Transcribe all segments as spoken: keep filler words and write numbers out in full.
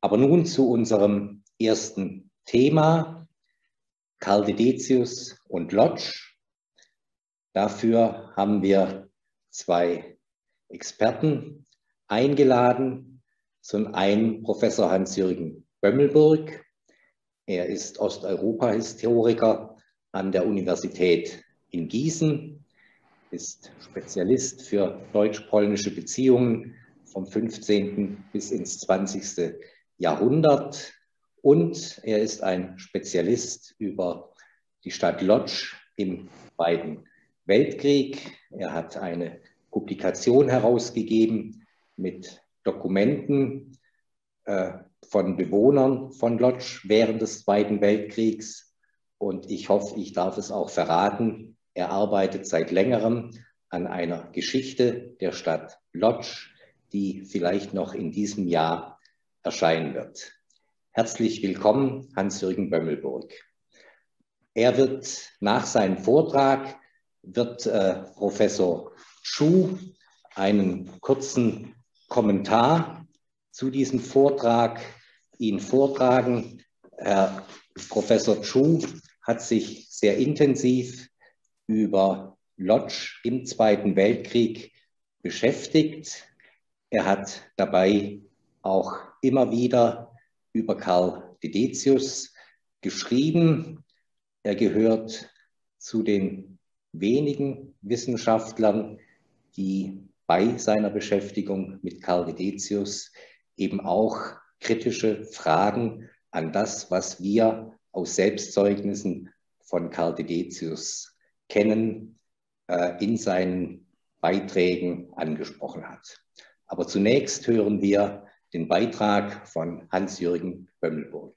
Aber nun zu unserem ersten Thema, Karl Dedetius und Lodge. Dafür haben wir zwei Experten eingeladen. Zum einen Professor Hans-Jürgen Bömmelburg. Er ist Osteuropa-Historiker an der Universität in Gießen, ist Spezialist für deutsch-polnische Beziehungen vom fünfzehnten bis ins zwanzigste Jahrhundert und er ist ein Spezialist über die Stadt Lodz im Zweiten Weltkrieg. Er hat eine Publikation herausgegeben mit Dokumenten äh, von Bewohnern von Lodz während des Zweiten Weltkriegs und ich hoffe, ich darf es auch verraten, er arbeitet seit längerem an einer Geschichte der Stadt Lodz, die vielleicht noch in diesem Jahr erscheinen wird. Herzlich willkommen, Hans-Jürgen Bömmelburg. Er wird nach seinem Vortrag, wird äh, Professor Chu einen kurzen Kommentar zu diesem Vortrag Ihnen vortragen. Herr Professor Chu hat sich sehr intensiv über Lodz im Zweiten Weltkrieg beschäftigt. Er hat dabei auch immer wieder über Karl Dedetius geschrieben. Er gehört zu den wenigen Wissenschaftlern, die bei seiner Beschäftigung mit Karl Dedetius eben auch kritische Fragen an das, was wir aus Selbstzeugnissen von Karl Dedetius kennen, in seinen Beiträgen angesprochen hat. Aber zunächst hören wir den Beitrag von Hans-Jürgen Bömmelburg.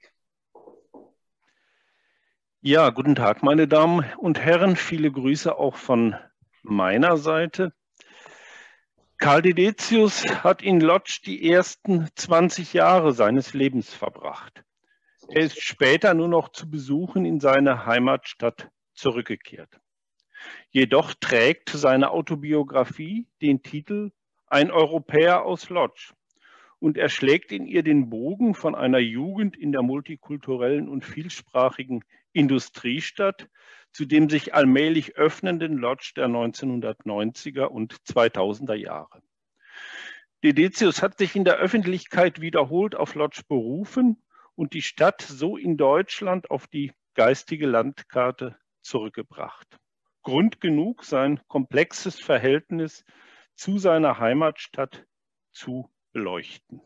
Ja, guten Tag, meine Damen und Herren. Viele Grüße auch von meiner Seite. Karl Dedetius hat in Lodz die ersten zwanzig Jahre seines Lebens verbracht. Er ist später nur noch zu Besuchen in seine Heimatstadt zurückgekehrt. Jedoch trägt seine Autobiografie den Titel Ein Europäer aus Lodz und er schlägt in ihr den Bogen von einer Jugend in der multikulturellen und vielsprachigen Industriestadt zu dem sich allmählich öffnenden Lodz der neunzehnhundertneunziger und zweitausender Jahre. Dedetius hat sich in der Öffentlichkeit wiederholt auf Lodz berufen und die Stadt so in Deutschland auf die geistige Landkarte zurückgebracht. Grund genug, sein komplexes Verhältnis zu seiner Heimatstadt zu beleuchten.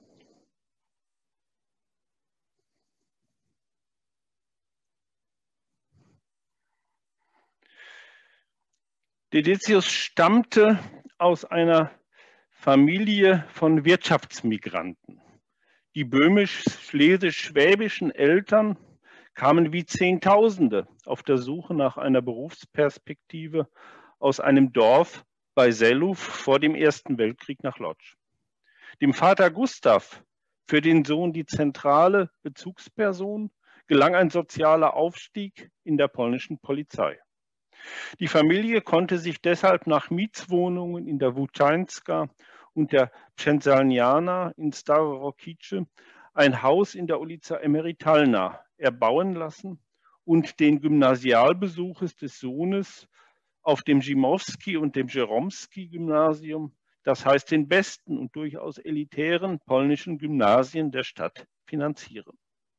Dedetius stammte aus einer Familie von Wirtschaftsmigranten. Die böhmisch-schlesisch-schwäbischen Eltern kamen wie Zehntausende auf der Suche nach einer Berufsperspektive aus einem Dorf bei Selluf vor dem Ersten Weltkrieg nach Lodz. Dem Vater Gustav, für den Sohn die zentrale Bezugsperson, gelang ein sozialer Aufstieg in der polnischen Polizei. Die Familie konnte sich deshalb nach Mietswohnungen in der Włóczańska und der Przędzalniana in Starorówice ein Haus in der Ulica Emerytalna erbauen lassen und den Gymnasialbesuch des Sohnes auf dem Zimowski und dem Jeromski-Gymnasium, das heißt den besten und durchaus elitären polnischen Gymnasien der Stadt, finanzieren.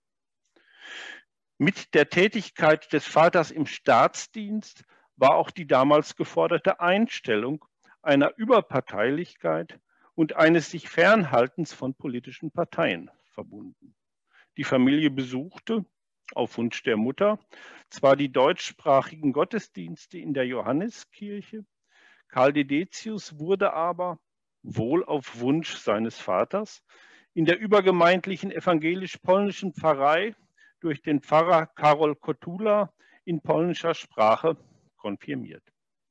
Mit der Tätigkeit des Vaters im Staatsdienst war auch die damals geforderte Einstellung einer Überparteilichkeit und eines sich Fernhaltens von politischen Parteien verbunden. Die Familie besuchte, auf Wunsch der Mutter, zwar die deutschsprachigen Gottesdienste in der Johanneskirche, Karl Dedetius wurde aber, wohl auf Wunsch seines Vaters, in der übergemeindlichen evangelisch-polnischen Pfarrei durch den Pfarrer Karol Kotula in polnischer Sprache konfirmiert.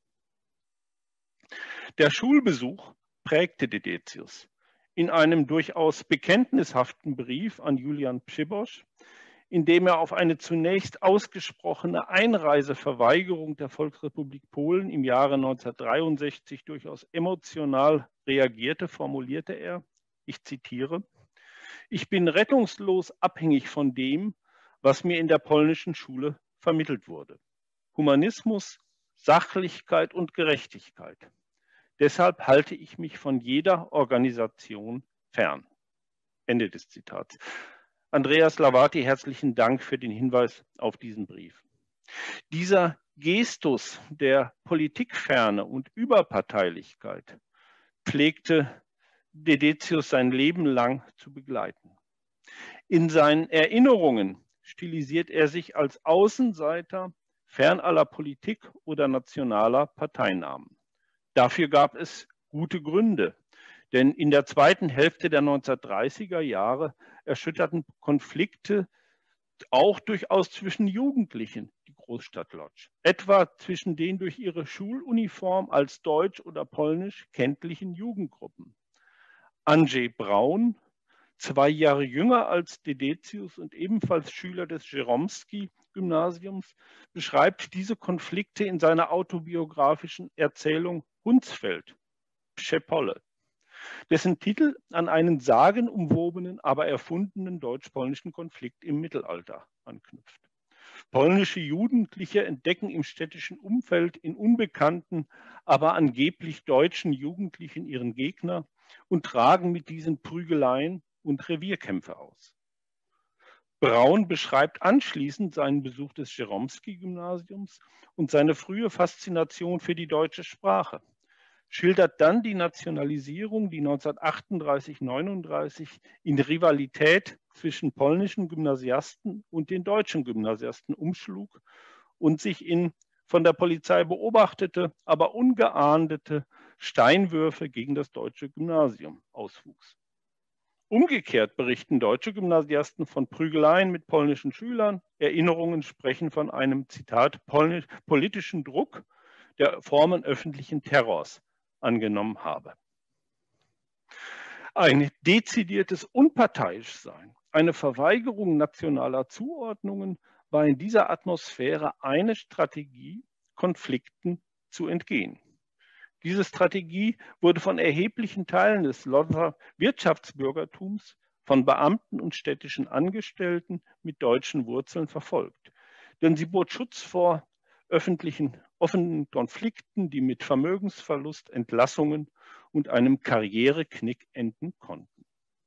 Der Schulbesuch prägte Dedetius. In einem durchaus bekenntnishaften Brief an Julian Przybosz, in dem er auf eine zunächst ausgesprochene Einreiseverweigerung der Volksrepublik Polen im Jahre neunzehnhundertdreiundsechzig durchaus emotional reagierte, formulierte er, ich zitiere: Ich bin rettungslos abhängig von dem, was mir in der polnischen Schule vermittelt wurde. Humanismus, Sachlichkeit und Gerechtigkeit. Deshalb halte ich mich von jeder Organisation fern. Ende des Zitats. Andreas Lavati, herzlichen Dank für den Hinweis auf diesen Brief. Dieser Gestus der Politikferne und Überparteilichkeit pflegte Dedetius sein Leben lang zu begleiten. In seinen Erinnerungen stilisiert er sich als Außenseiter fern aller Politik oder nationaler Parteinamen. Dafür gab es gute Gründe, denn in der zweiten Hälfte der neunzehnhundertdreißiger Jahre erschütterten Konflikte auch durchaus zwischen Jugendlichen die Großstadt Łódź, etwa zwischen den durch ihre Schuluniform als deutsch oder polnisch kenntlichen Jugendgruppen. Andrzej Braun, zwei Jahre jünger als Dedetius und ebenfalls Schüler des Żeromski-Gymnasiums, beschreibt diese Konflikte in seiner autobiografischen Erzählung Hundsfeld, Przepole, dessen Titel an einen sagenumwobenen, aber erfundenen deutsch-polnischen Konflikt im Mittelalter anknüpft. Polnische Jugendliche entdecken im städtischen Umfeld in unbekannten, aber angeblich deutschen Jugendlichen ihren Gegner und tragen mit diesen Prügeleien und Revierkämpfe aus. Braun beschreibt anschließend seinen Besuch des Żeromski-Gymnasiums und seine frühe Faszination für die deutsche Sprache, schildert dann die Nationalisierung, die neunzehnhundertachtunddreißig neununddreißig in Rivalität zwischen polnischen Gymnasiasten und den deutschen Gymnasiasten umschlug und sich in von der Polizei beobachtete, aber ungeahndete Steinwürfe gegen das deutsche Gymnasium auswuchs. Umgekehrt berichten deutsche Gymnasiasten von Prügeleien mit polnischen Schülern. Erinnerungen sprechen von einem, Zitat, politischen Druck, der Formen öffentlichen Terrors angenommen habe. Ein dezidiertes Unparteiischsein, eine Verweigerung nationaler Zuordnungen war in dieser Atmosphäre eine Strategie, Konflikten zu entgehen. Diese Strategie wurde von erheblichen Teilen des Łódźer Wirtschaftsbürgertums, von Beamten und städtischen Angestellten mit deutschen Wurzeln verfolgt. Denn sie bot Schutz vor öffentlichen offenen Konflikten, die mit Vermögensverlust, Entlassungen und einem Karriereknick enden konnten.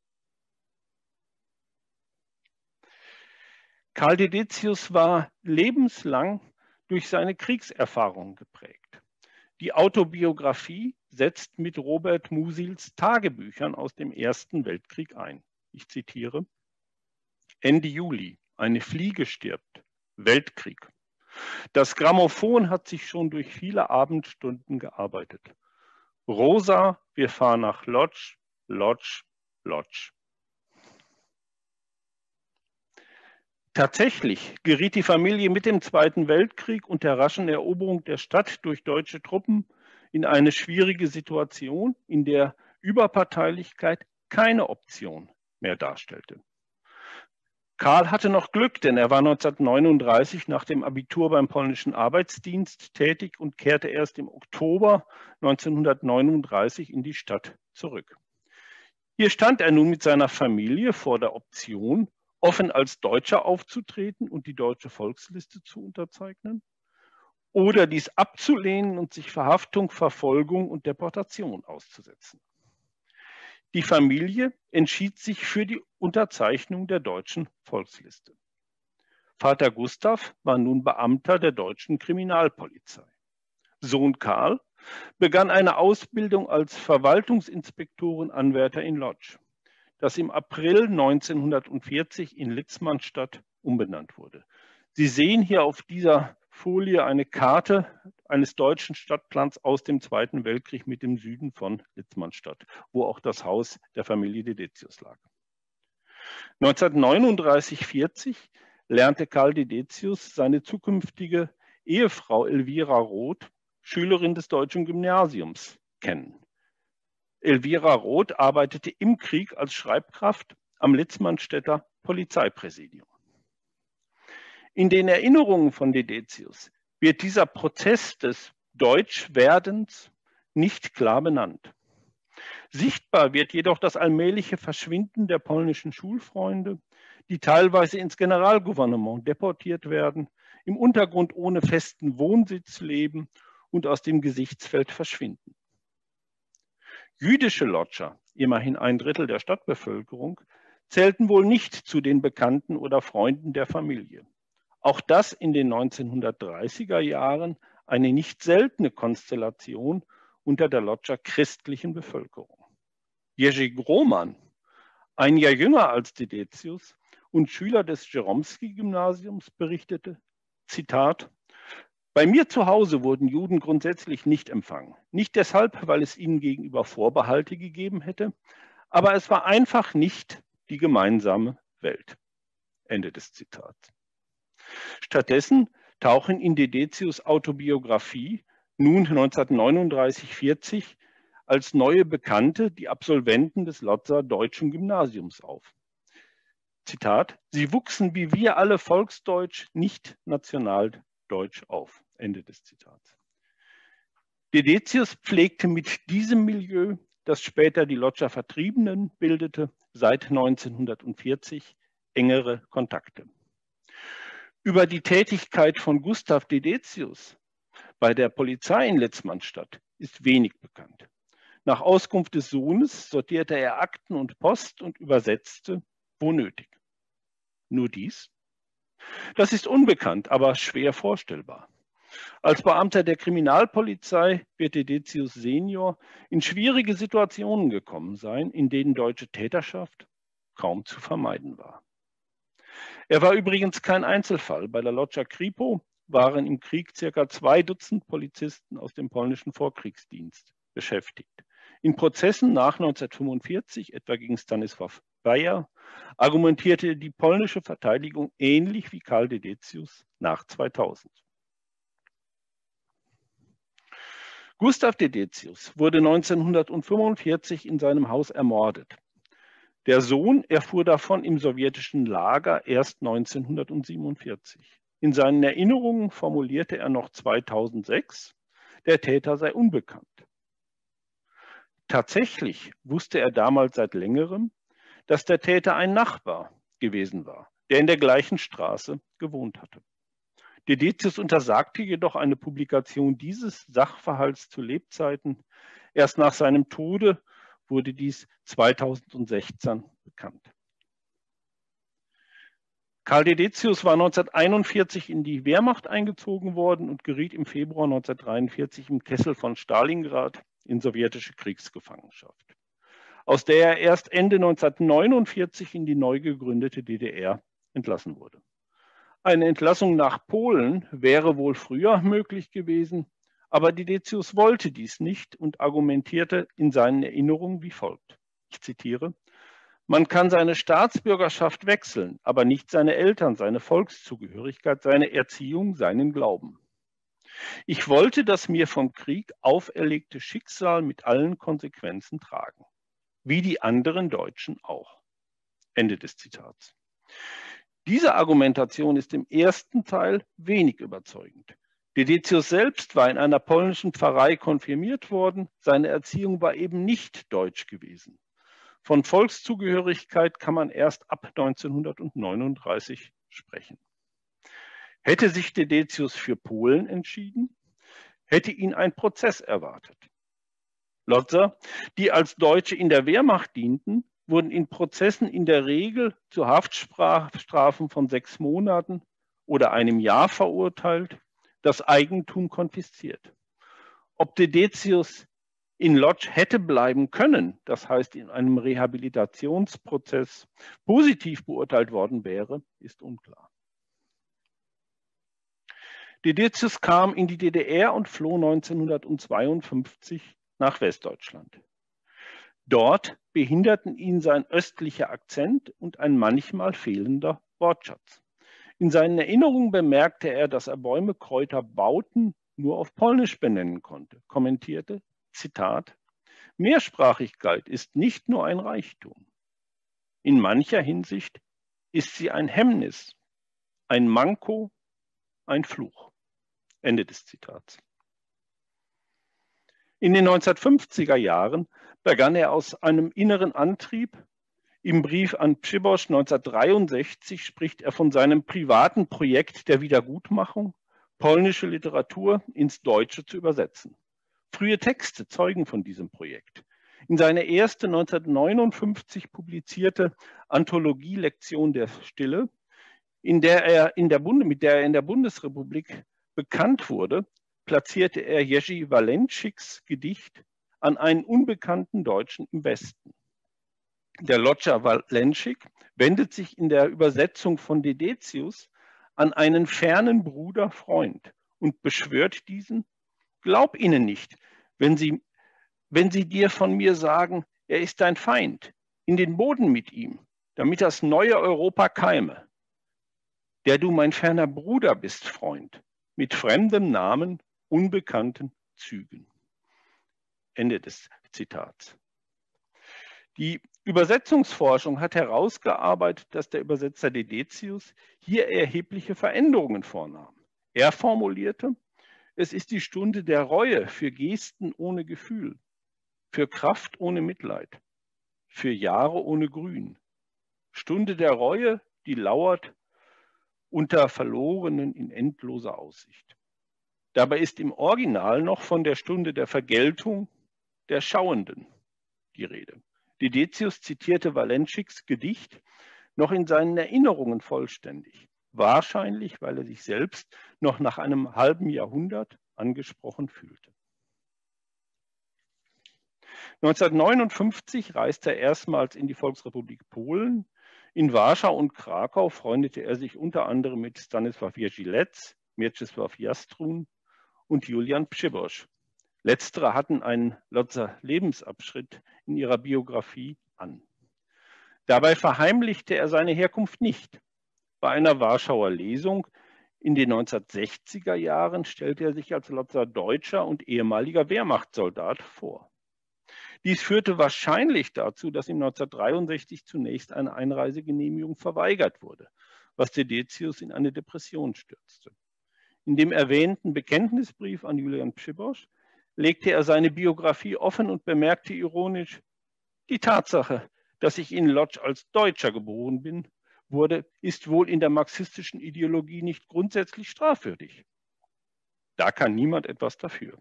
Karl Dedetius war lebenslang durch seine Kriegserfahrung geprägt. Die Autobiografie setzt mit Robert Musils Tagebüchern aus dem Ersten Weltkrieg ein. Ich zitiere: Ende Juli, eine Fliege stirbt, Weltkrieg. Das Grammophon hat sich schon durch viele Abendstunden gearbeitet. Rosa, wir fahren nach Łódź, Łódź, Łódź. Tatsächlich geriet die Familie mit dem Zweiten Weltkrieg und der raschen Eroberung der Stadt durch deutsche Truppen in eine schwierige Situation, in der Überparteilichkeit keine Option mehr darstellte. Karl hatte noch Glück, denn er war neunzehnhundertneununddreißig nach dem Abitur beim polnischen Arbeitsdienst tätig und kehrte erst im Oktober neunzehnhundertneununddreißig in die Stadt zurück. Hier stand er nun mit seiner Familie vor der Option, offen als Deutscher aufzutreten und die deutsche Volksliste zu unterzeichnen oder dies abzulehnen und sich Verhaftung, Verfolgung und Deportation auszusetzen. Die Familie entschied sich für die Unterzeichnung der deutschen Volksliste. Vater Gustav war nun Beamter der deutschen Kriminalpolizei. Sohn Karl begann eine Ausbildung als Verwaltungsinspektorenanwärter in Łódź, das im April neunzehnhundertvierzig in Litzmannstadt umbenannt wurde. Sie sehen hier auf dieser Folie eine Karte eines deutschen Stadtplans aus dem Zweiten Weltkrieg mit dem Süden von Litzmannstadt, wo auch das Haus der Familie Dedetius lag. neunzehnhundertneununddreißig vierzig lernte Karl Dedetius seine zukünftige Ehefrau Elvira Roth, Schülerin des Deutschen Gymnasiums, kennen. Elvira Roth arbeitete im Krieg als Schreibkraft am Litzmannstädter Polizeipräsidium. In den Erinnerungen von Dedetius wird dieser Prozess des Deutschwerdens nicht klar benannt. Sichtbar wird jedoch das allmähliche Verschwinden der polnischen Schulfreunde, die teilweise ins Generalgouvernement deportiert werden, im Untergrund ohne festen Wohnsitz leben und aus dem Gesichtsfeld verschwinden. Jüdische Lodger, immerhin ein Drittel der Stadtbevölkerung, zählten wohl nicht zu den Bekannten oder Freunden der Familie. Auch das in den neunzehnhundertdreißiger Jahren eine nicht seltene Konstellation unter der Lodger christlichen Bevölkerung. Jerzy Groman, ein Jahr jünger als Dedecius und Schüler des Jeromski-Gymnasiums, berichtete, Zitat, bei mir zu Hause wurden Juden grundsätzlich nicht empfangen. Nicht deshalb, weil es ihnen gegenüber Vorbehalte gegeben hätte, aber es war einfach nicht die gemeinsame Welt. Ende des Zitats. Stattdessen tauchen in Dedecius' Autobiografie nun neunzehnhundertneununddreißig vierzig als neue Bekannte die Absolventen des Lodzer Deutschen Gymnasiums auf. Zitat, sie wuchsen wie wir alle volksdeutsch, nicht nationaldeutsch auf. Ende des Zitats. Dedecius pflegte mit diesem Milieu, das später die Lodger Vertriebenen bildete, seit neunzehnhundertvierzig engere Kontakte. Über die Tätigkeit von Gustav Dedecius bei der Polizei in Litzmannstadt ist wenig bekannt. Nach Auskunft des Sohnes sortierte er Akten und Post und übersetzte, wo nötig. Nur dies? Das ist unbekannt, aber schwer vorstellbar. Als Beamter der Kriminalpolizei wird Dedecius Senior in schwierige Situationen gekommen sein, in denen deutsche Täterschaft kaum zu vermeiden war. Er war übrigens kein Einzelfall. Bei der Lodger Kripo waren im Krieg circa zwei Dutzend Polizisten aus dem polnischen Vorkriegsdienst beschäftigt. In Prozessen nach neunzehnhundertfünfundvierzig, etwa gegen Stanisław Bayer, argumentierte die polnische Verteidigung ähnlich wie Karl Dedecius nach zweitausend. Gustav Dedecius wurde neunzehnhundertfünfundvierzig in seinem Haus ermordet. Der Sohn erfuhr davon im sowjetischen Lager erst neunzehnhundertsiebenundvierzig. In seinen Erinnerungen formulierte er noch zweitausendsechs, der Täter sei unbekannt. Tatsächlich wusste er damals seit längerem, dass der Täter ein Nachbar gewesen war, der in der gleichen Straße gewohnt hatte. Dedecius untersagte jedoch eine Publikation dieses Sachverhalts zu Lebzeiten. Erst nach seinem Tode wurde dies zweitausendsechzehn bekannt. Karl Dedecius war neunzehnhunderteinundvierzig in die Wehrmacht eingezogen worden und geriet im Februar neunzehnhundertdreiundvierzig im Kessel von Stalingrad in sowjetische Kriegsgefangenschaft, aus der er erst Ende neunzehnhundertneunundvierzig in die neu gegründete D D R entlassen wurde. Eine Entlassung nach Polen wäre wohl früher möglich gewesen, aber Dedecius wollte dies nicht und argumentierte in seinen Erinnerungen wie folgt. Ich zitiere, man kann seine Staatsbürgerschaft wechseln, aber nicht seine Eltern, seine Volkszugehörigkeit, seine Erziehung, seinen Glauben. Ich wollte das mir vom Krieg auferlegte Schicksal mit allen Konsequenzen tragen, wie die anderen Deutschen auch. Ende des Zitats. Diese Argumentation ist im ersten Teil wenig überzeugend. Dedecius selbst war in einer polnischen Pfarrei konfirmiert worden, seine Erziehung war eben nicht deutsch gewesen. Von Volkszugehörigkeit kann man erst ab neunzehnhundertneununddreißig sprechen. Hätte sich Dedecius für Polen entschieden, hätte ihn ein Prozess erwartet. Lodzer, die als Deutsche in der Wehrmacht dienten, wurden in Prozessen in der Regel zu Haftstrafen von sechs Monaten oder einem Jahr verurteilt, das Eigentum konfisziert. Ob Dedecius in Lodz hätte bleiben können, das heißt in einem Rehabilitationsprozess positiv beurteilt worden wäre, ist unklar. Dedecius kam in die D D R und floh neunzehnhundertzweiundfünfzig nach Westdeutschland. Dort behinderten ihn sein östlicher Akzent und ein manchmal fehlender Wortschatz. In seinen Erinnerungen bemerkte er, dass er Bäume, Kräuter, Bauten nur auf Polnisch benennen konnte, kommentierte, Zitat, Mehrsprachigkeit ist nicht nur ein Reichtum. In mancher Hinsicht ist sie ein Hemmnis, ein Manko, ein Fluch. Ende des Zitats. In den neunzehnhundertfünfziger Jahren begann er aus einem inneren Antrieb. Im Brief an Przybosz neunzehnhundertdreiundsechzig spricht er von seinem privaten Projekt der Wiedergutmachung, polnische Literatur ins Deutsche zu übersetzen. Frühe Texte zeugen von diesem Projekt. In seiner ersten neunzehnhundertneunundfünfzig publizierte Anthologie Lektion der Stille, in der er in der Bund mit der er in der Bundesrepublik bekannt wurde, platzierte er Jerzy Walentschiks Gedicht an einen unbekannten Deutschen im Westen. Der Lodger Walentschik wendet sich in der Übersetzung von Dedetius an einen fernen Bruder, Freund und beschwört diesen: Glaub ihnen nicht, wenn sie, wenn sie dir von mir sagen, er ist dein Feind, in den Boden mit ihm, damit das neue Europa keime. Der du mein ferner Bruder bist, Freund, mit fremdem Namen, unbekannten Zügen. Ende des Zitats. Die Übersetzungsforschung hat herausgearbeitet, dass der Übersetzer Dedetius hier erhebliche Veränderungen vornahm. Er formulierte: Es ist die Stunde der Reue für Gesten ohne Gefühl, für Kraft ohne Mitleid, für Jahre ohne Grün. Stunde der Reue, die lauert unter Verlorenen in endloser Aussicht. Dabei ist im Original noch von der Stunde der Vergeltung der Schauenden die Rede. Dedetius zitierte Walentschiks Gedicht noch in seinen Erinnerungen vollständig, wahrscheinlich, weil er sich selbst noch nach einem halben Jahrhundert angesprochen fühlte. neunzehnhundertneunundfünfzig reiste er erstmals in die Volksrepublik Polen. In Warschau und Krakau freundete er sich unter anderem mit Stanisław Jerzy Lec, Mieczysław Jastrun und Julian Przybosz. Letztere hatten einen Lodzer Lebensabschnitt in ihrer Biografie an. Dabei verheimlichte er seine Herkunft nicht. Bei einer Warschauer Lesung in den neunzehnhundertsechziger Jahren stellte er sich als Lodzer Deutscher und ehemaliger Wehrmachtssoldat vor. Dies führte wahrscheinlich dazu, dass ihm neunzehnhundertdreiundsechzig zunächst eine Einreisegenehmigung verweigert wurde, was Dedetius in eine Depression stürzte. In dem erwähnten Bekenntnisbrief an Julian Przybosz legte er seine Biografie offen und bemerkte ironisch: Die Tatsache, dass ich in Lodz als Deutscher geboren bin, wurde, ist wohl in der marxistischen Ideologie nicht grundsätzlich strafwürdig. Da kann niemand etwas dafür.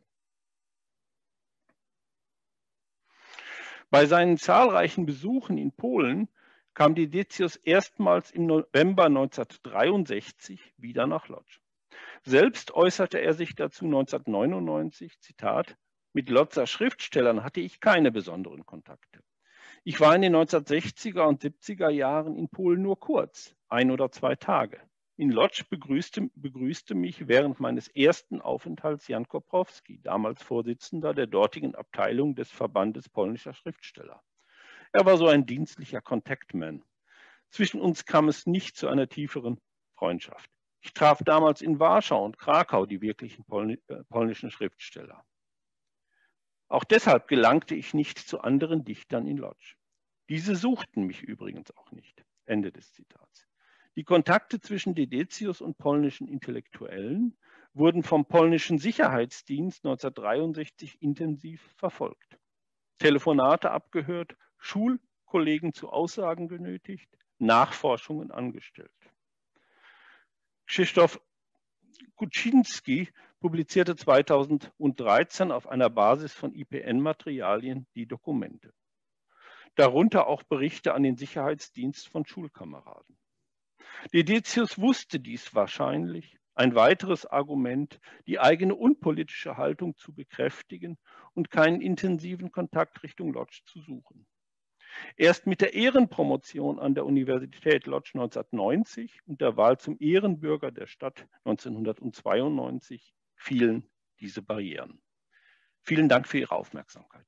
Bei seinen zahlreichen Besuchen in Polen kam Dedetius erstmals im November neunzehnhundertdreiundsechzig wieder nach Lodz. Selbst äußerte er sich dazu neunzehnhundertneunundneunzig, Zitat: Mit Lodzer Schriftstellern hatte ich keine besonderen Kontakte. Ich war in den neunzehnhundertsechziger und siebziger Jahren in Polen nur kurz, ein oder zwei Tage. In Lodz begrüßte, begrüßte mich während meines ersten Aufenthalts Jan Koprowski, damals Vorsitzender der dortigen Abteilung des Verbandes polnischer Schriftsteller. Er war so ein dienstlicher Contactman. Zwischen uns kam es nicht zu einer tieferen Freundschaft. Ich traf damals in Warschau und Krakau die wirklichen Pol äh, polnischen Schriftsteller. Auch deshalb gelangte ich nicht zu anderen Dichtern in Lodz. Diese suchten mich übrigens auch nicht. Ende des Zitats. Die Kontakte zwischen Dedetius und polnischen Intellektuellen wurden vom polnischen Sicherheitsdienst neunzehnhundertdreiundsechzig intensiv verfolgt. Telefonate abgehört, Schulkollegen zu Aussagen genötigt, Nachforschungen angestellt. Krzysztof Kuczynski publizierte zweitausenddreizehn auf einer Basis von I P N-Materialien die Dokumente. Darunter auch Berichte an den Sicherheitsdienst von Schulkameraden. Dedetius wusste dies wahrscheinlich, ein weiteres Argument, die eigene unpolitische Haltung zu bekräftigen und keinen intensiven Kontakt Richtung Lodz zu suchen. Erst mit der Ehrenpromotion an der Universität Lodz neunzehnhundertneunzig und der Wahl zum Ehrenbürger der Stadt neunzehnhundertzweiundneunzig fielen diese Barrieren. Vielen Dank für Ihre Aufmerksamkeit.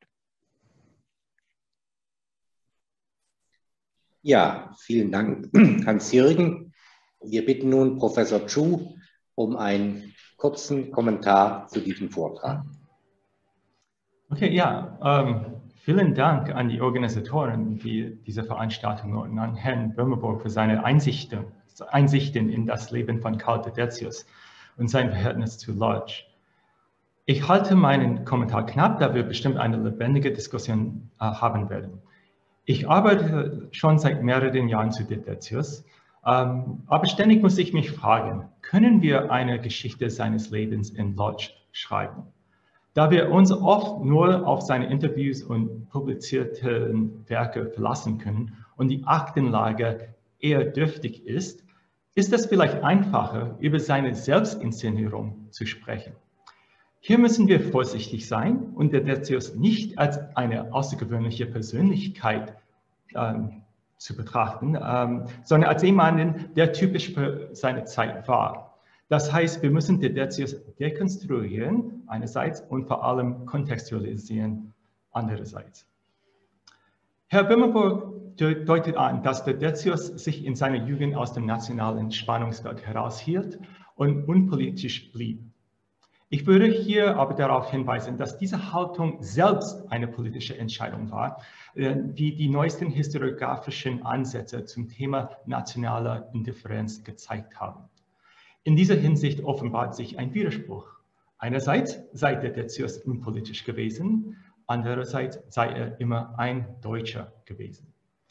Ja, vielen Dank, Hans-Jürgen. Wir bitten nun Professor Chu um einen kurzen Kommentar zu diesem Vortrag. Okay, ja, ähm, vielen Dank an die Organisatoren dieser Veranstaltung und an Herrn Böhmerburg für seine Einsichten, Einsichten in das Leben von Karl Dedetius und sein Verhältnis zu Lodz. Ich halte meinen Kommentar knapp, da wir bestimmt eine lebendige Diskussion äh, haben werden. Ich arbeite schon seit mehreren Jahren zu Dedezius, ähm, aber ständig muss ich mich fragen, können wir eine Geschichte seines Lebens in Lodz schreiben? Da wir uns oft nur auf seine Interviews und publizierten Werke verlassen können und die Aktenlage eher dürftig ist, ist es vielleicht einfacher, über seine Selbstinszenierung zu sprechen. Hier müssen wir vorsichtig sein und Dedezius nicht als eine außergewöhnliche Persönlichkeit ähm, zu betrachten, ähm, sondern als jemanden, der typisch für seine Zeit war. Das heißt, wir müssen Dedezius dekonstruieren einerseits und vor allem kontextualisieren andererseits. Herr Böhmerburg deutet an, dass Dedezius sich in seiner Jugend aus dem nationalen Spannungsfeld heraushielt und unpolitisch blieb. Ich würde hier aber darauf hinweisen, dass diese Haltung selbst eine politische Entscheidung war, wie die neuesten historiografischen Ansätze zum Thema nationaler Indifferenz gezeigt haben. In dieser Hinsicht offenbart sich ein Widerspruch. Einerseits sei Dedezius unpolitisch gewesen, andererseits sei er immer ein Deutscher gewesen.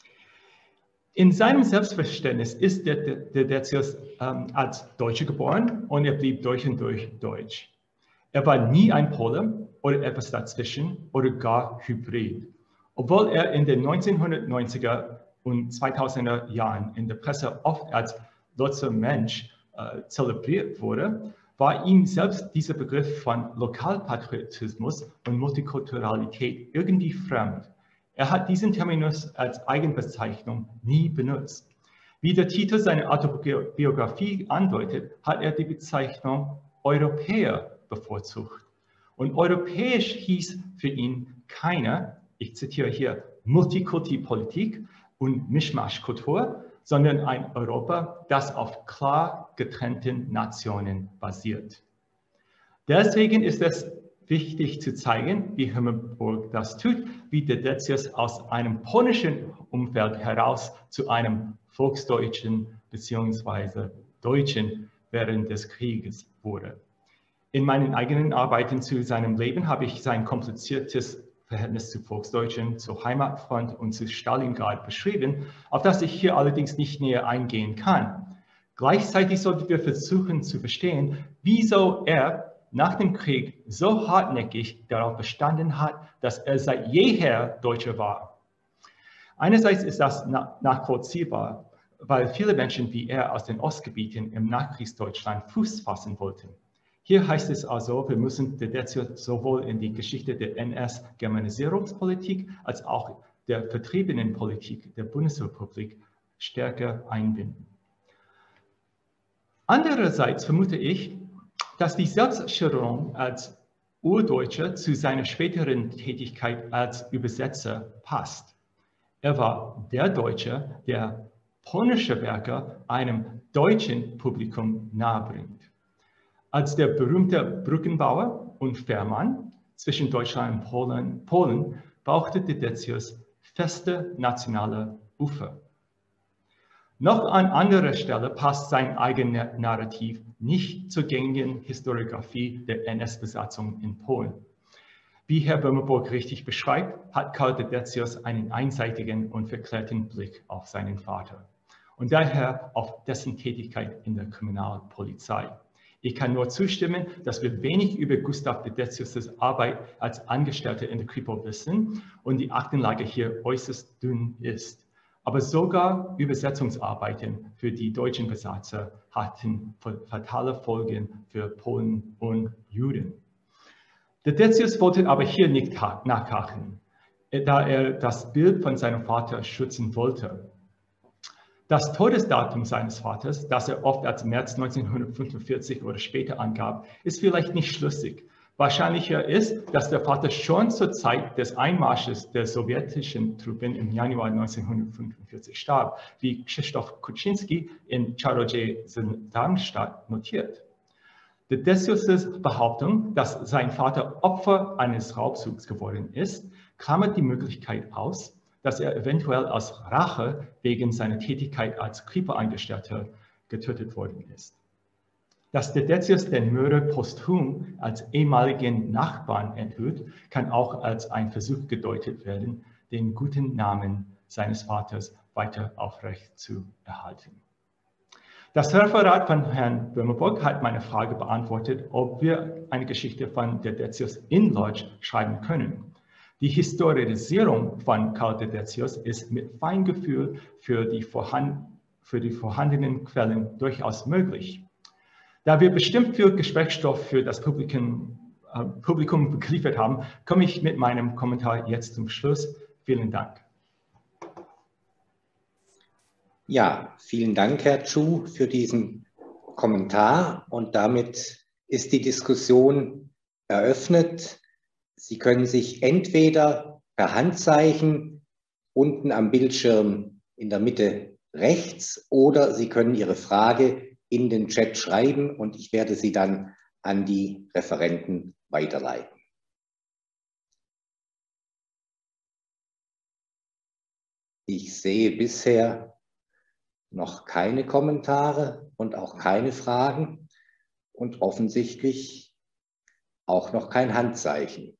In seinem Selbstverständnis ist Dedezius ähm, als Deutscher geboren und er blieb durch und durch Deutsch. Er war nie ein Pole oder etwas dazwischen oder gar Hybrid. Obwohl er in den neunzehnhundertneunziger und zweitausender Jahren in der Presse oft als Lotzer Mensch äh, zelebriert wurde, war ihm selbst dieser Begriff von Lokalpatriotismus und Multikulturalität irgendwie fremd. Er hat diesen Terminus als Eigenbezeichnung nie benutzt. Wie der Titel seiner Autobiografie andeutet, hat er die Bezeichnung Europäer bevorzugt. Und europäisch hieß für ihn keine, ich zitiere hier, Multikulti-Politik und Mischmaschkultur, sondern ein Europa, das auf klar getrennten Nationen basiert. Deswegen ist es wichtig zu zeigen, wie Böhmerburg das tut, wie Dedezius aus einem polnischen Umfeld heraus zu einem Volksdeutschen bzw. Deutschen während des Krieges wurde. In meinen eigenen Arbeiten zu seinem Leben habe ich sein kompliziertes Verhältnis zu Volksdeutschen, zur Heimatfront und zu Stalingrad beschrieben, auf das ich hier allerdings nicht näher eingehen kann. Gleichzeitig sollten wir versuchen zu verstehen, wieso er nach dem Krieg so hartnäckig darauf bestanden hat, dass er seit jeher Deutscher war. Einerseits ist das nachvollziehbar, weil viele Menschen wie er aus den Ostgebieten im Nachkriegsdeutschland Fuß fassen wollten. Hier heißt es also, wir müssen Dedezius sowohl in die Geschichte der N S-Germanisierungspolitik als auch der Vertriebenenpolitik der Bundesrepublik stärker einbinden. Andererseits vermute ich, dass die Selbstschilderung als Urdeutscher zu seiner späteren Tätigkeit als Übersetzer passt. Er war der Deutsche, der polnische Werke einem deutschen Publikum nahebringt. Als der berühmte Brückenbauer und Fährmann zwischen Deutschland und Polen, Polen brauchte Dedezius feste nationale Ufer. Noch an anderer Stelle passt sein eigenes Narrativ nicht zur gängigen Historiografie der N S-Besatzung in Polen. Wie Herr Böhmerburg richtig beschreibt, hat Karl Dedezius einen einseitigen und verklärten Blick auf seinen Vater und daher auf dessen Tätigkeit in der Kriminalpolizei. Ich kann nur zustimmen, dass wir wenig über Gustav Dedezius' Arbeit als Angestellter in der Kripo wissen und die Aktenlage hier äußerst dünn ist. Aber sogar Übersetzungsarbeiten für die deutschen Besatzer hatten fatale Folgen für Polen und Juden. Dedezius wollte aber hier nicht nachhaken, da er das Bild von seinem Vater schützen wollte. Das Todesdatum seines Vaters, das er oft als März neunzehnhundertfünfundvierzig oder später angab, ist vielleicht nicht schlüssig. Wahrscheinlicher ist, dass der Vater schon zur Zeit des Einmarsches der sowjetischen Truppen im Januar neunzehnhundertfünfundvierzig starb, wie Krzysztof Kuczynski in Czarodziej Darmstadt notiert. Dedezius' Behauptung, dass sein Vater Opfer eines Raubzugs geworden ist, klammert die Möglichkeit aus, dass er eventuell aus Rache wegen seiner Tätigkeit als Kripo-Angestellter getötet worden ist. Dass Dedetius den Mörder posthum als ehemaligen Nachbarn enthüllt, kann auch als ein Versuch gedeutet werden, den guten Namen seines Vaters weiter aufrecht zu erhalten. Das Referat von Herrn Böhmerburg hat meine Frage beantwortet, ob wir eine Geschichte von Dedetius in Lodz schreiben können. Die Historisierung von Karl Dedetius ist mit Feingefühl für die, vorhand, für die vorhandenen Quellen durchaus möglich. Da wir bestimmt viel Gesprächsstoff für das Publikum, äh, Publikum geliefert haben, komme ich mit meinem Kommentar jetzt zum Schluss. Vielen Dank. Ja, vielen Dank, Herr Chu, für diesen Kommentar. Und damit ist die Diskussion eröffnet. Sie können sich entweder per Handzeichen unten am Bildschirm in der Mitte rechts oder Sie können Ihre Frage in den Chat schreiben und ich werde sie dann an die Referenten weiterleiten. Ich sehe bisher noch keine Kommentare und auch keine Fragen und offensichtlich auch noch kein Handzeichen.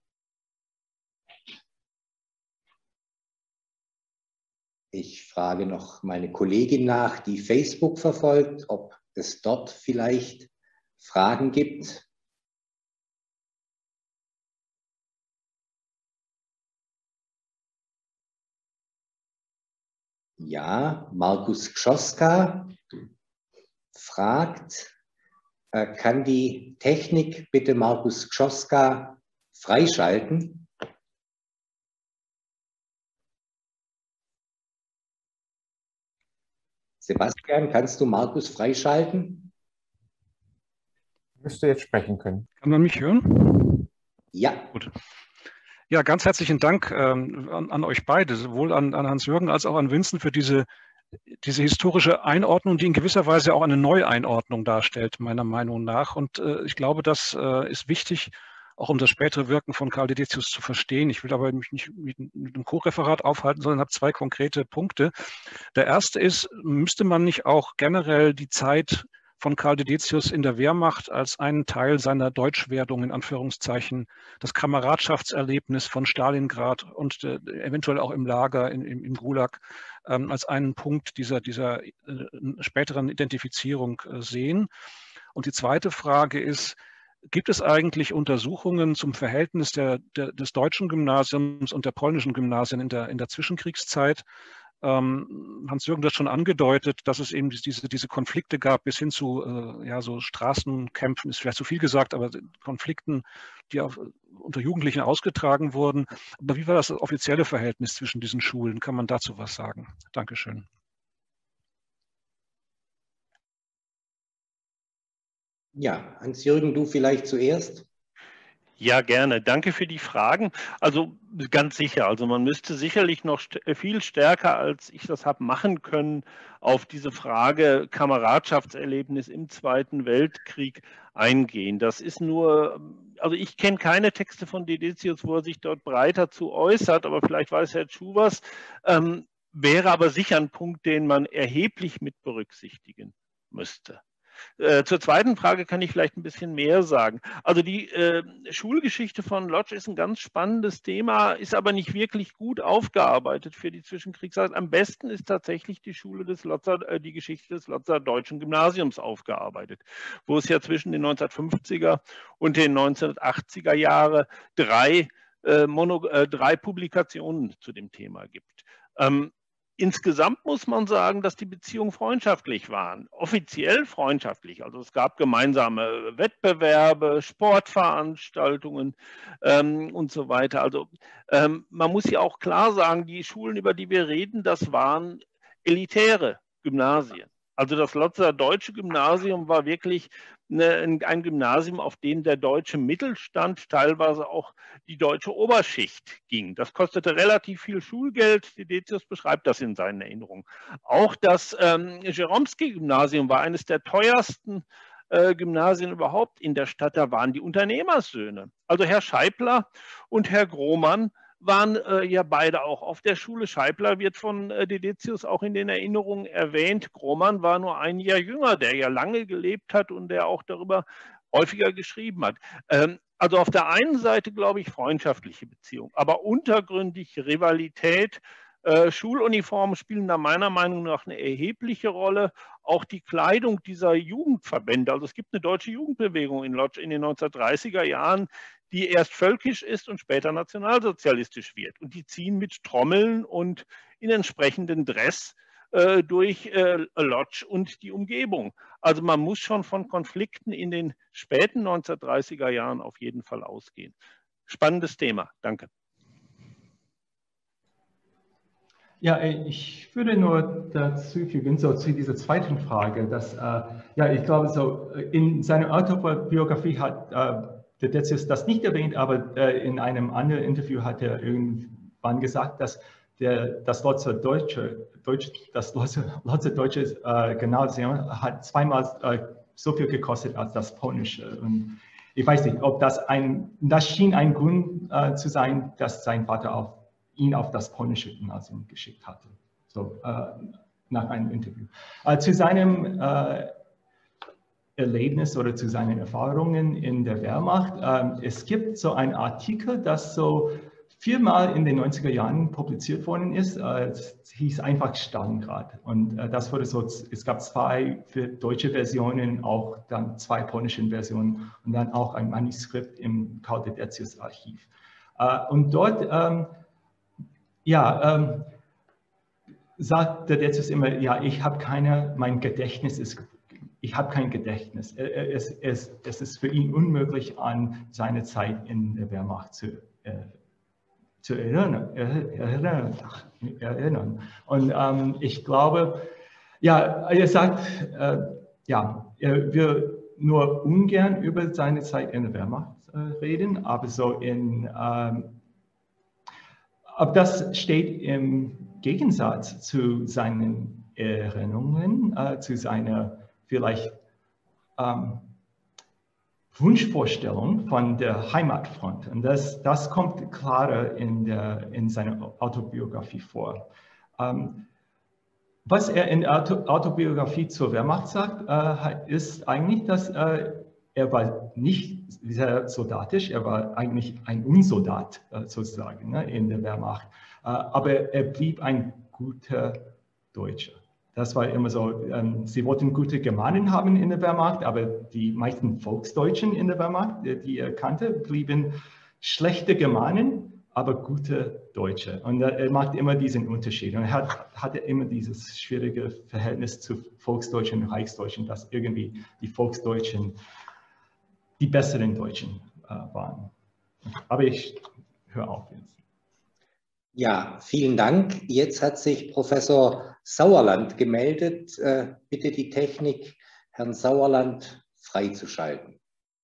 Ich frage noch meine Kollegin nach, die Facebook verfolgt, ob es dort vielleicht Fragen gibt. Ja, Markus Gschoska fragt, äh, kann die Technik bitte Markus Gschoska freischalten? Sebastian, kannst du Markus freischalten? Müsste jetzt sprechen können. Kann man mich hören? Ja. Gut. Ja, ganz herzlichen Dank ähm, an, an euch beide, sowohl an, an Hans-Jürgen als auch an Vincent für diese, diese historische Einordnung, die in gewisser Weise auch eine Neueinordnung darstellt, meiner Meinung nach. Und äh, ich glaube, das äh, ist wichtig, auch um das spätere Wirken von Karl Dedetius zu verstehen. Ich will aber mich nicht mit, mit einem Co-Referat aufhalten, sondern habe zwei konkrete Punkte. Der erste ist, müsste man nicht auch generell die Zeit von Karl Dedetius in der Wehrmacht als einen Teil seiner Deutschwerdung, in Anführungszeichen, das Kameradschaftserlebnis von Stalingrad und äh, eventuell auch im Lager, in, im, im Gulag, ähm, als einen Punkt dieser, dieser äh, späteren Identifizierung äh, sehen. Und die zweite Frage ist, gibt es eigentlich Untersuchungen zum Verhältnis der, der, des deutschen Gymnasiums und der polnischen Gymnasien in der, in der Zwischenkriegszeit? Ähm, Hans-Jürgen hat schon angedeutet, dass es eben diese, diese Konflikte gab, bis hin zu äh, ja, so Straßenkämpfen, ist vielleicht zu viel gesagt, aber Konflikten, die auf, unter Jugendlichen ausgetragen wurden. Aber wie war das offizielle Verhältnis zwischen diesen Schulen? Kann man dazu was sagen? Dankeschön. Ja, Hans-Jürgen, du vielleicht zuerst? Ja, gerne. Danke für die Fragen. Also ganz sicher, also man müsste sicherlich noch st viel stärker, als ich das habe machen können, auf diese Frage Kameradschaftserlebnis im Zweiten Weltkrieg eingehen. Das ist nur, also ich kenne keine Texte von Dedetius, wo er sich dort breiter zu äußert, aber vielleicht weiß Herr Chu was, ähm, wäre aber sicher ein Punkt, den man erheblich mit berücksichtigen müsste. Äh, zur zweiten Frage kann ich vielleicht ein bisschen mehr sagen. Also die äh, Schulgeschichte von Lodz ist ein ganz spannendes Thema, ist aber nicht wirklich gut aufgearbeitet für die Zwischenkriegszeit. Am besten ist tatsächlich die Schule des Lotzer, äh, die Geschichte des Lotzer Deutschen Gymnasiums aufgearbeitet, wo es ja zwischen den neunzehnhundertfünfziger und den neunzehnhundertachtziger Jahre drei, äh, Mono, äh, drei Publikationen zu dem Thema gibt. Ähm, Insgesamt muss man sagen, dass die Beziehungen freundschaftlich waren, offiziell freundschaftlich. Also es gab gemeinsame Wettbewerbe, Sportveranstaltungen ähm, und so weiter. Also ähm, man muss ja auch klar sagen, die Schulen, über die wir reden, das waren elitäre Gymnasien. Also das Lotzer Deutsche Gymnasium war wirklich eine, ein Gymnasium, auf dem der deutsche Mittelstand, teilweise auch die deutsche Oberschicht ging. Das kostete relativ viel Schulgeld. Dedetius beschreibt das in seinen Erinnerungen. Auch das ähm, Jeromski-Gymnasium war eines der teuersten äh, Gymnasien überhaupt in der Stadt. Da waren die Unternehmerssöhne. Also Herr Scheibler und Herr Grohmann waren äh, ja beide auch auf der Schule. Scheibler wird von äh, Dedetius auch in den Erinnerungen erwähnt. Grohmann war nur ein Jahr jünger, der ja lange gelebt hat und der auch darüber häufiger geschrieben hat. Ähm, also auf der einen Seite, glaube ich, freundschaftliche Beziehung, aber untergründig Rivalität. Äh, Schuluniformen spielen da meiner Meinung nach eine erhebliche Rolle. Auch die Kleidung dieser Jugendverbände. Also es gibt eine deutsche Jugendbewegung in Lodz in den neunzehnhundertdreißiger Jahren, die erst völkisch ist und später nationalsozialistisch wird. Und die ziehen mit Trommeln und in entsprechenden Dress äh, durch äh, Lodz und die Umgebung. Also man muss schon von Konflikten in den späten neunzehnhundertdreißiger Jahren auf jeden Fall ausgehen. Spannendes Thema. Danke. Ja, ich würde nur dazu fügen, so zu dieser zweiten Frage, dass, äh, ja, ich glaube, so in seiner Autobiografie hat äh, Dedetius das nicht erwähnt, aber äh, in einem anderen Interview hat er irgendwann gesagt, dass der, das Lotzer Deutsche, Deutsch, das Lotzer, Lotzer Deutsche äh, Gymnasium hat zweimal äh, so viel gekostet als das polnische. Und ich weiß nicht, ob das ein, das schien ein Grund äh, zu sein, dass sein Vater auf ihn auf das polnische Gymnasium geschickt hatte, so äh, nach einem Interview. Äh, zu seinem äh, Erlebnis oder zu seinen Erfahrungen in der Wehrmacht. Äh, es gibt so einen Artikel, das so viermal in den neunziger Jahren publiziert worden ist. Äh, es hieß einfach Stalingrad. Und äh, das wurde so, es gab zwei für deutsche Versionen, auch dann zwei polnische Versionen und dann auch ein Manuskript im Karl Dedetius Archiv. Äh, und dort ähm, Ja, ähm, sagt der Dedetius immer, ja, ich habe keine, mein Gedächtnis ist, ich habe kein Gedächtnis. Es, es, es ist für ihn unmöglich, an seine Zeit in der Wehrmacht zu, äh, zu erinnern, erinnern, erinnern. Und ähm, ich glaube, ja, er sagt, äh, ja, er will nur ungern über seine Zeit in der Wehrmacht äh, reden, aber so in ähm, Aber das steht im Gegensatz zu seinen Erinnerungen, äh, zu seiner vielleicht ähm, Wunschvorstellung von der Heimatfront. Und das, das kommt klarer in, der, in seiner Autobiografie vor. Ähm, was er in der Auto, Autobiografie zur Wehrmacht sagt, äh, ist eigentlich, dass äh, er war nicht sehr soldatisch, er war eigentlich ein Unsoldat äh, sozusagen ne, in der Wehrmacht. Äh, aber er blieb ein guter Deutscher. Das war immer so, ähm, sie wollten gute Germanen haben in der Wehrmacht, aber die meisten Volksdeutschen in der Wehrmacht, die, die er kannte, blieben schlechte Germanen, aber gute Deutsche. Und äh, er macht immer diesen Unterschied. Und er hat, hatte immer dieses schwierige Verhältnis zu Volksdeutschen und Reichsdeutschen, dass irgendwie die Volksdeutschen die besseren Deutschen äh, waren. Aber ich höre auf jetzt. Ja, vielen Dank. Jetzt hat sich Professor Sauerland gemeldet. Äh, bitte die Technik, Herrn Sauerland freizuschalten.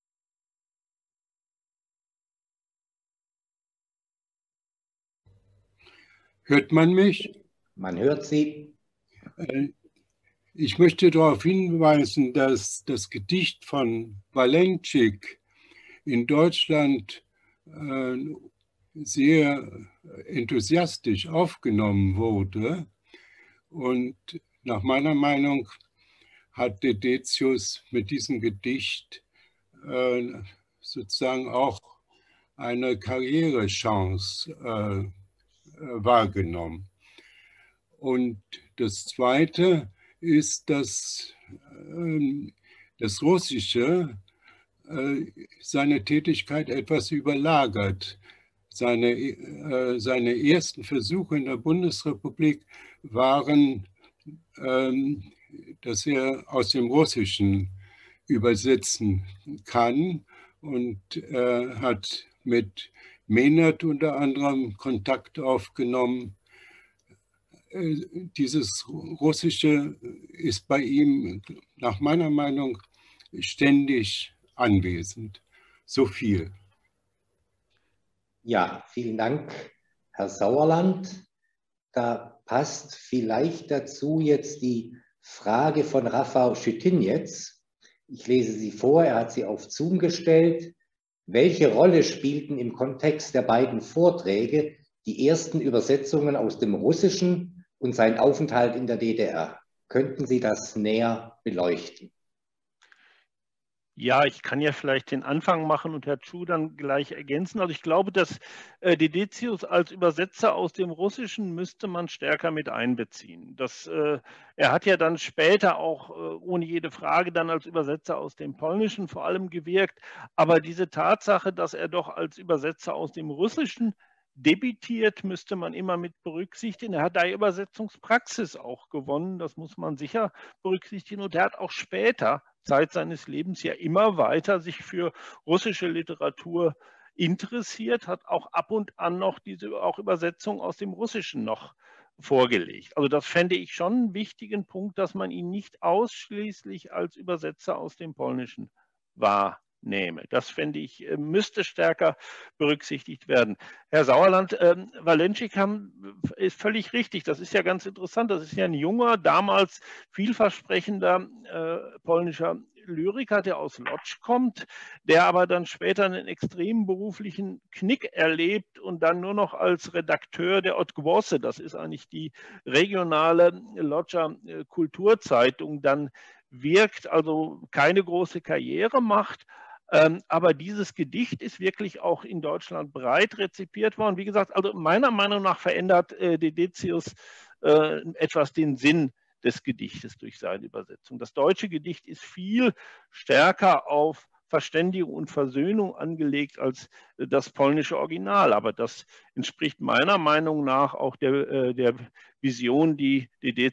Hört man mich? Man hört Sie. Ich möchte darauf hinweisen, dass das Gedicht von Walentyk in Deutschland äh, sehr enthusiastisch aufgenommen wurde. Und nach meiner Meinung hat Dedetius mit diesem Gedicht äh, sozusagen auch eine Karrierechance äh, wahrgenommen. Und das Zweite ist, dass äh, das Russische äh, seine Tätigkeit etwas überlagert. Seine, äh, seine ersten Versuche in der Bundesrepublik waren, äh, dass er aus dem Russischen übersetzen kann und äh, hat mit Mehnert unter anderem Kontakt aufgenommen. Dieses Russische ist bei ihm nach meiner Meinung ständig anwesend. So viel. Ja, vielen Dank, Herr Sauerland. Da passt vielleicht dazu jetzt die Frage von Rafał Schütynetz. Ich lese sie vor, er hat sie auf Zoom gestellt. Welche Rolle spielten im Kontext der beiden Vorträge die ersten Übersetzungen aus dem Russischen und sein Aufenthalt in der D D R. Könnten Sie das näher beleuchten? Ja, ich kann ja vielleicht den Anfang machen und Herr Chu dann gleich ergänzen. Also ich glaube, dass äh, Dedecius als Übersetzer aus dem Russischen müsste man stärker mit einbeziehen. Das, äh, er hat ja dann später auch äh, ohne jede Frage dann als Übersetzer aus dem Polnischen vor allem gewirkt. Aber diese Tatsache, dass er doch als Übersetzer aus dem Russischen debütiert, müsste man immer mit berücksichtigen. Er hat da Übersetzungspraxis auch gewonnen, das muss man sicher berücksichtigen. Und er hat auch später, Zeit seines Lebens, ja immer weiter sich für russische Literatur interessiert, hat auch ab und an noch diese auch Übersetzung aus dem Russischen noch vorgelegt. Also das fände ich schon einen wichtigen Punkt, dass man ihn nicht ausschließlich als Übersetzer aus dem Polnischen wahrnehme. Das fände ich, müsste stärker berücksichtigt werden. Herr Sauerland, ähm, Walenschik haben, ist völlig richtig. Das ist ja ganz interessant. Das ist ja ein junger, damals vielversprechender äh, polnischer Lyriker, der aus Łódź kommt, der aber dann später einen extremen beruflichen Knick erlebt und dann nur noch als Redakteur der Odgłosy, das ist eigentlich die regionale Łódźer Kulturzeitung, dann wirkt, also keine große Karriere macht. Ähm, aber dieses Gedicht ist wirklich auch in Deutschland breit rezipiert worden. Wie gesagt, also meiner Meinung nach verändert äh, Dedecius äh, etwas den Sinn des Gedichtes durch seine Übersetzung. Das deutsche Gedicht ist viel stärker auf Verständigung und Versöhnung angelegt als das polnische Original. Aber das entspricht meiner Meinung nach auch der, äh, der Vision, die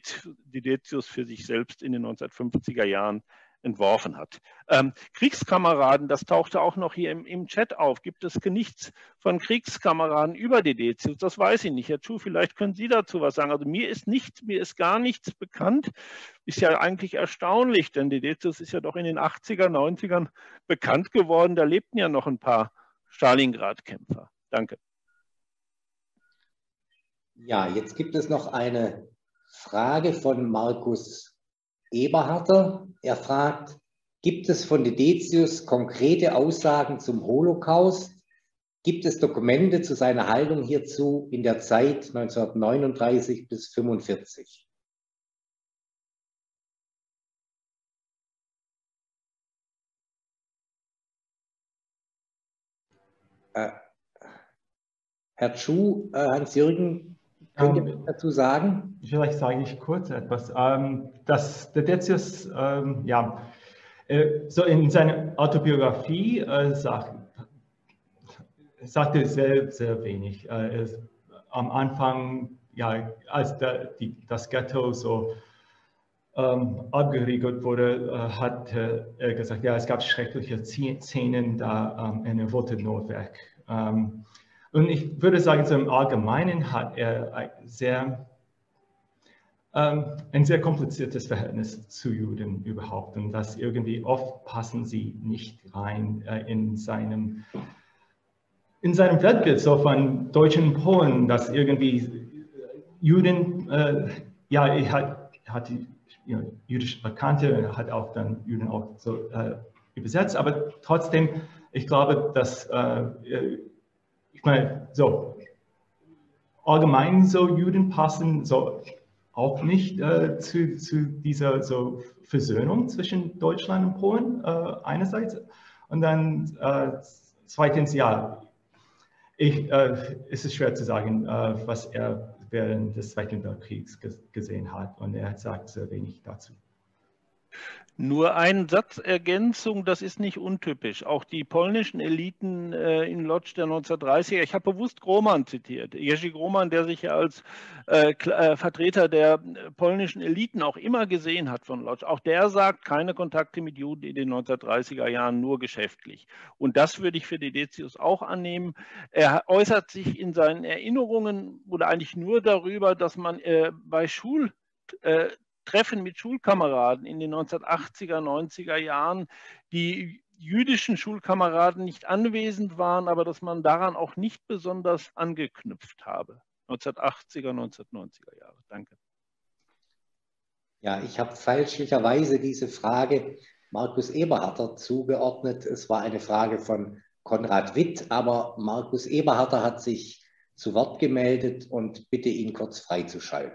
Dedecius für sich selbst in den neunzehnhundertfünfziger Jahren entworfen hat. Ähm, Kriegskameraden, das tauchte auch noch hier im, im Chat auf. Gibt es nichts von Kriegskameraden über Dedecius? Das weiß ich nicht. Herr Chu, vielleicht können Sie dazu was sagen. Also mir ist nichts, mir ist gar nichts bekannt. Ist ja eigentlich erstaunlich, denn Dedecius ist ja doch in den achtziger, neunzigern bekannt geworden. Da lebten ja noch ein paar Stalingrad-Kämpfer. Danke. Ja, jetzt gibt es noch eine Frage von Markus Eberharter. Er fragt, gibt es von Dedecius konkrete Aussagen zum Holocaust? Gibt es Dokumente zu seiner Haltung hierzu in der Zeit neunzehnhundertneununddreißig bis fünfundvierzig? Äh, Herr Chu, äh, Hans-Jürgen, könnt ihr um, dazu sagen? Vielleicht sage ich kurz etwas. Ähm, dass Dedecius, ähm, ja, äh, so in seiner Autobiografie äh, sagt, sagte sehr, sehr wenig. Äh, es, am Anfang, ja, als der, die, das Ghetto so ähm, abgeriegelt wurde, äh, hat äh, er gesagt, ja, es gab schreckliche Szenen da, ähm, und er wollte nur weg. Ähm, Und ich würde sagen, so im Allgemeinen hat er sehr, ähm, ein sehr kompliziertes Verhältnis zu Juden überhaupt. Und das irgendwie oft passen sie nicht rein äh, in seinem, in seinem Weltbild so von Deutschen und Polen, dass irgendwie Juden, äh, ja, er hat, hat die you know, jüdische Bekannte, hat auch dann Juden auch so äh, übersetzt. Aber trotzdem, ich glaube, dass äh, ich meine, so allgemein so Juden passen so auch nicht äh, zu, zu dieser so Versöhnung zwischen Deutschland und Polen äh, einerseits und dann äh, zweitens, ja, ich, äh, es ist schwer zu sagen, äh, was er während des Zweiten Weltkriegs gesehen hat und er sagt sehr wenig dazu. Nur ein Satzergänzung, das ist nicht untypisch. Auch die polnischen Eliten äh, in Łódź der neunzehnhundertdreißiger, ich habe bewusst Groman zitiert, Jerzy Groman, der sich ja als äh, äh, Vertreter der äh, polnischen Eliten auch immer gesehen hat von Łódź, auch der sagt, keine Kontakte mit Juden in den neunzehnhundertdreißiger Jahren, nur geschäftlich. Und das würde ich für Dedecius auch annehmen. Er äußert sich in seinen Erinnerungen oder eigentlich nur darüber, dass man äh, bei Schul äh, Treffen mit Schulkameraden in den neunzehnhundertachtziger, neunziger Jahren, die jüdischen Schulkameraden nicht anwesend waren, aber dass man daran auch nicht besonders angeknüpft habe. neunzehnhundertachtziger, neunzehnhundertneunziger Jahre. Danke. Ja, ich habe fälschlicherweise diese Frage Markus Eberharter zugeordnet. Es war eine Frage von Konrad Witt, aber Markus Eberharter hat sich zu Wort gemeldet und bitte ihn kurz freizuschalten.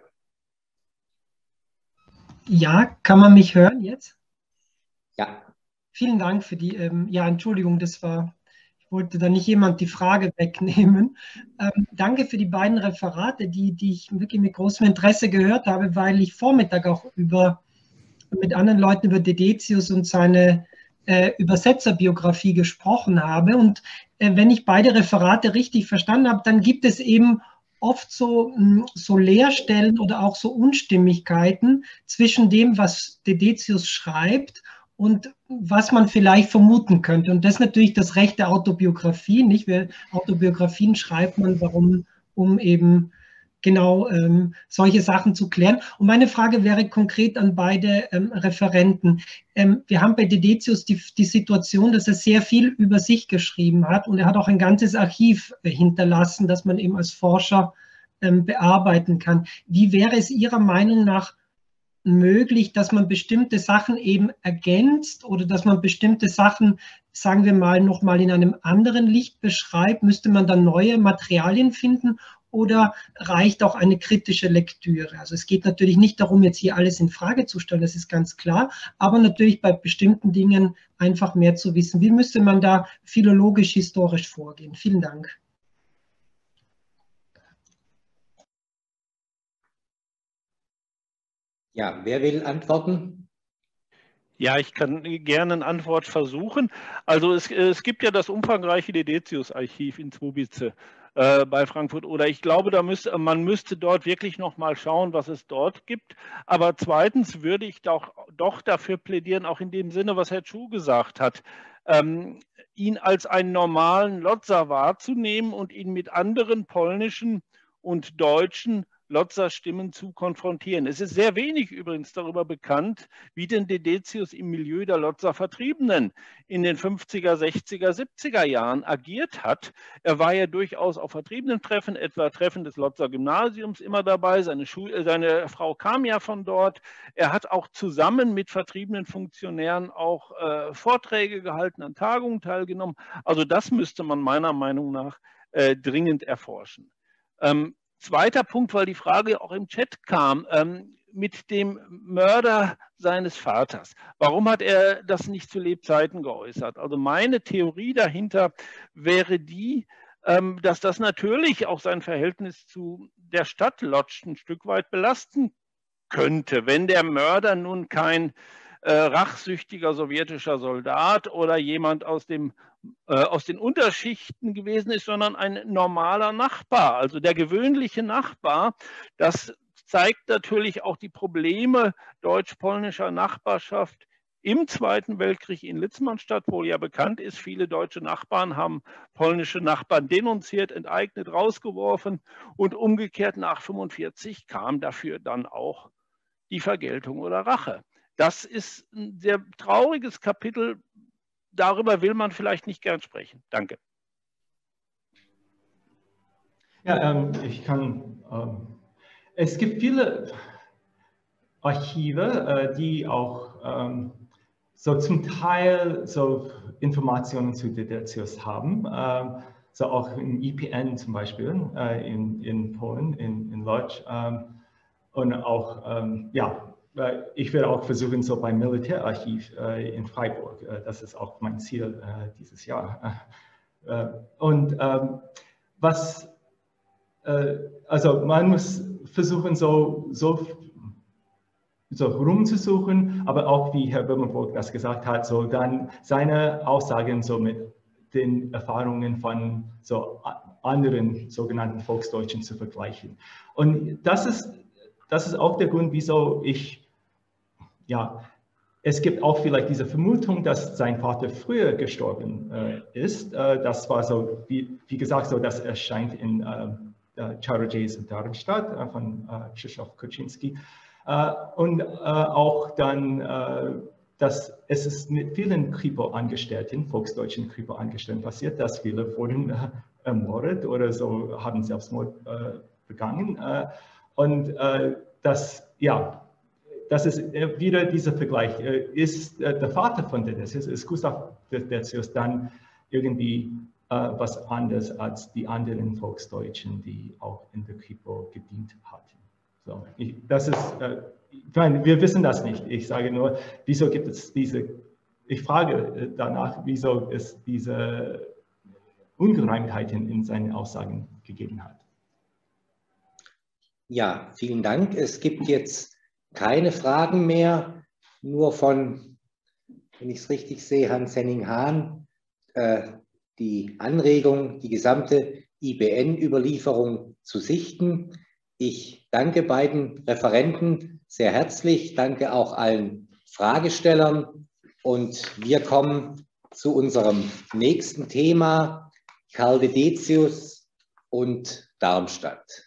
Ja, kann man mich hören jetzt? Ja. Vielen Dank für die, ähm, ja, Entschuldigung, das war, ich wollte da nicht jemand die Frage wegnehmen. Ähm, danke für die beiden Referate, die, die ich wirklich mit großem Interesse gehört habe, weil ich Vormittag auch über, mit anderen Leuten über Dedetius und seine äh, Übersetzerbiografie gesprochen habe. Und äh, wenn ich beide Referate richtig verstanden habe, dann gibt es eben oft so, so Leerstellen oder auch so Unstimmigkeiten zwischen dem, was Dedetius schreibt und was man vielleicht vermuten könnte. Und das ist natürlich das Recht der Autobiografie, nicht? Weil Autobiografien schreibt man, warum, um eben genau ähm, solche Sachen zu klären. Und meine Frage wäre konkret an beide ähm, Referenten. Ähm, wir haben bei Dedetius die, die Situation, dass er sehr viel über sich geschrieben hat und er hat auch ein ganzes Archiv äh, hinterlassen, das man eben als Forscher ähm, bearbeiten kann. Wie wäre es Ihrer Meinung nach möglich, dass man bestimmte Sachen eben ergänzt oder dass man bestimmte Sachen, sagen wir mal, nochmal in einem anderen Licht beschreibt? Müsste man dann neue Materialien finden oder reicht auch eine kritische Lektüre? Also es geht natürlich nicht darum, jetzt hier alles in Frage zu stellen, das ist ganz klar, aber natürlich bei bestimmten Dingen einfach mehr zu wissen. Wie müsste man da philologisch, historisch vorgehen? Vielen Dank. Ja, wer will antworten? Ja, ich kann gerne eine Antwort versuchen. Also es, es gibt ja das umfangreiche Dedetius-Archiv in Zwobice äh, bei Frankfurt. Oder ich glaube, da müsste, man müsste dort wirklich noch mal schauen, was es dort gibt. Aber zweitens würde ich doch, doch dafür plädieren, auch in dem Sinne, was Herr Chu gesagt hat, ähm, ihn als einen normalen Lotzer wahrzunehmen und ihn mit anderen polnischen und deutschen Lotzer-Stimmen zu konfrontieren. Es ist sehr wenig übrigens darüber bekannt, wie denn Dedetius im Milieu der Lotzer-Vertriebenen in den fünfziger, sechziger, siebziger Jahren agiert hat. Er war ja durchaus auf Vertriebenen-Treffen, etwa Treffen des Lotzer-Gymnasiums immer dabei. Seine, Schul seine Frau kam ja von dort. Er hat auch zusammen mit vertriebenen Funktionären auch äh, Vorträge gehalten, an Tagungen teilgenommen. Also das müsste man meiner Meinung nach äh, dringend erforschen. Ähm, Zweiter Punkt, weil die Frage auch im Chat kam, ähm, mit dem Mörder seines Vaters. Warum hat er das nicht zu Lebzeiten geäußert? Also meine Theorie dahinter wäre die, ähm, dass das natürlich auch sein Verhältnis zu der Stadt Lodz ein Stück weit belasten könnte, wenn der Mörder nun kein äh, rachsüchtiger sowjetischer Soldat oder jemand aus dem aus den Unterschichten gewesen ist, sondern ein normaler Nachbar, also der gewöhnliche Nachbar. Das zeigt natürlich auch die Probleme deutsch-polnischer Nachbarschaft im Zweiten Weltkrieg in Litzmannstadt, wo ja bekannt ist, viele deutsche Nachbarn haben polnische Nachbarn denunziert, enteignet, rausgeworfen und umgekehrt nach fünfundvierzig kam dafür dann auch die Vergeltung oder Rache. Das ist ein sehr trauriges Kapitel. Darüber will man vielleicht nicht gern sprechen. Danke. Ja, ähm, ich kann. Ähm, es gibt viele Archive, äh, die auch ähm, so zum Teil so Informationen zu Dedetius haben. Ähm, so auch im I P N zum Beispiel äh, in, in Polen, in, in Lodz. Ähm, und auch, ähm, ja. Ich werde auch versuchen, so beim Militärarchiv äh, in Freiburg, äh, das ist auch mein Ziel äh, dieses Jahr. Äh, und ähm, was, äh, also man muss versuchen, so, so, so rumzusuchen, aber auch, wie Herr Böhmerburg das gesagt hat, so dann seine Aussagen so mit den Erfahrungen von so anderen sogenannten Volksdeutschen zu vergleichen. Und das ist, das ist auch der Grund, wieso ich Ja, es gibt auch vielleicht diese Vermutung, dass sein Vater früher gestorben äh, ist. Äh, das war so, wie, wie gesagt, so, das erscheint in äh, Czarodziejs in Darmstadt äh, von äh, Krzysztof Kuczynski. Äh, und äh, auch dann, äh, dass es ist mit vielen Kripo-Angestellten, volksdeutschen Kripo-Angestellten passiert, dass viele wurden äh, ermordet oder so haben Selbstmord äh, begangen. Äh, und äh, das, ja, das ist wieder dieser Vergleich. Ist der Vater von Dedetius, ist Gustav Dedetius dann irgendwie was anders als die anderen Volksdeutschen, die auch in der Kripo gedient hatten. So, ich, das ist, äh, ich meine, wir wissen das nicht. Ich sage nur, wieso gibt es diese, ich frage danach, wieso es diese Ungereimtheiten in seinen Aussagen gegeben hat. Ja, vielen Dank. Es gibt jetzt keine Fragen mehr, nur von, wenn ich es richtig sehe, Hans-Henning-Hahn, äh, die Anregung, die gesamte I B N-Überlieferung zu sichten. Ich danke beiden Referenten sehr herzlich, danke auch allen Fragestellern und wir kommen zu unserem nächsten Thema, Karl Dedecius und Darmstadt.